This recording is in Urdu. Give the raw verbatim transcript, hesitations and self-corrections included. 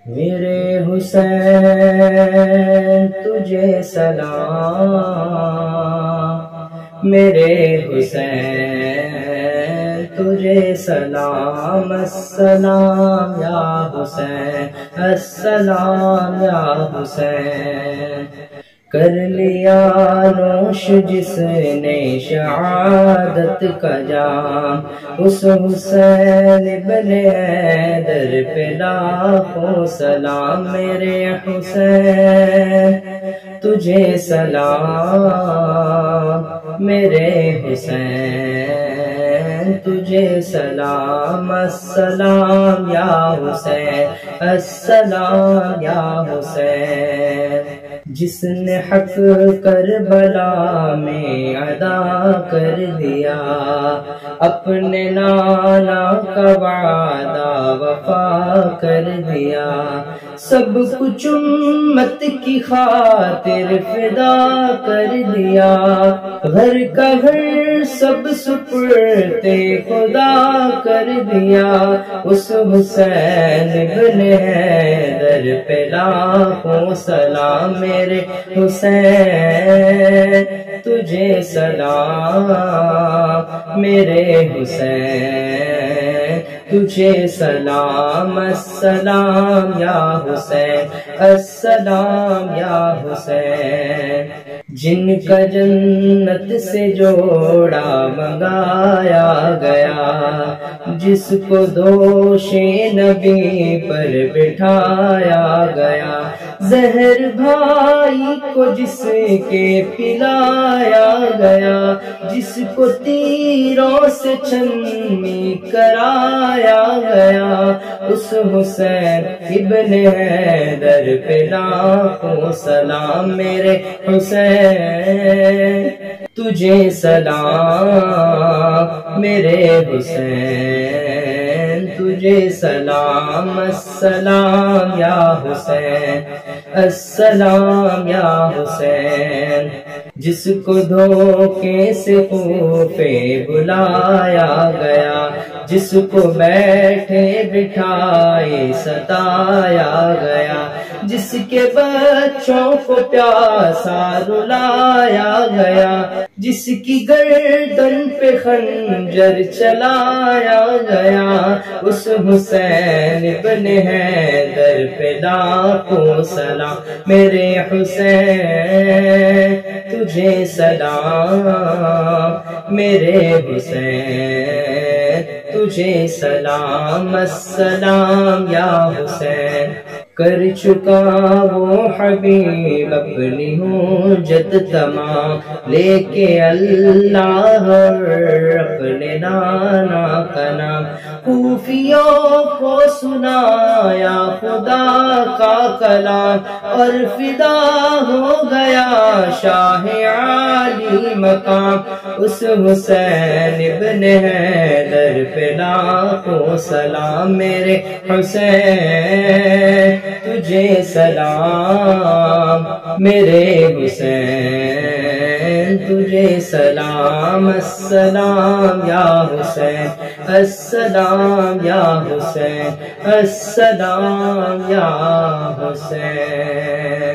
میرے حسین تجھے سلام، میرے حسین تجھے سلام، السلام یا حسین، السلام یا حسین۔ کر لیا نوش جس نے شہادت کا جام، اس حسین ابن حیدر پہ لاکھوں سلام۔ میرے حسین تجھے سلام، میرے حسین تجھے سلام، السلام یا حسین، السلام یا حسین۔ جس نے حق کربلا میں ادا کر دیا، اپنے نانا کا وعدہ وفا کر دیا، سب کچھ امت کی خاطر فدا کر دیا، گھر کا گھر سب سپرتے خدا کر دیا، اس حسین ابن حیدر پہ لاکھوں سلام۔ میرے حسین تجھے سلام، میرے حسین تجھے سلام، السلام یا حسین، السلام یا حسین۔ جن کا جنت سے جوڑا منگایا گیا، جس کو دوش نبی پر بٹھایا گیا، زہر بھائی کو جس کے پلایا گیا، جس کو تیروں سے چھنی کرایا گیا، اس حسین ابن حیدر پہ لاکھوں سلام۔ میرے حسین تجھے سلام، میرے حسین تجھے سلام، السلام یا حسین، السلام یا حسین۔ جس کو دھوکے سے خوفے بلایا گیا، جس کو بیٹھے بٹھائے ستایا گیا، جس کے بچوں کو پیاسا رلایا گیا، جس کی گردن پہ خنجر چلایا گیا، اس حسین ابن حیدر پہ لاکھوں سلام۔ میرے حسین تجھے سلام، میرے حسین تجھے سلام، السلام یا حسین۔ کر چکا وہ حبیب اپنی حجت تمام، لے کے اللہ اپنے نانا کا نام، کوفیوں کو سنایا خدا کا کلام، اور فدا ہو گیا شاہ عالی مقام، اس حسین ابن حیدر پہ لاکھوں سلام۔ میرے حسین تجھے سلام، میرے حسین تجھے سلام، السلام یا حسین، السلام یا حسین، السلام یا حسین۔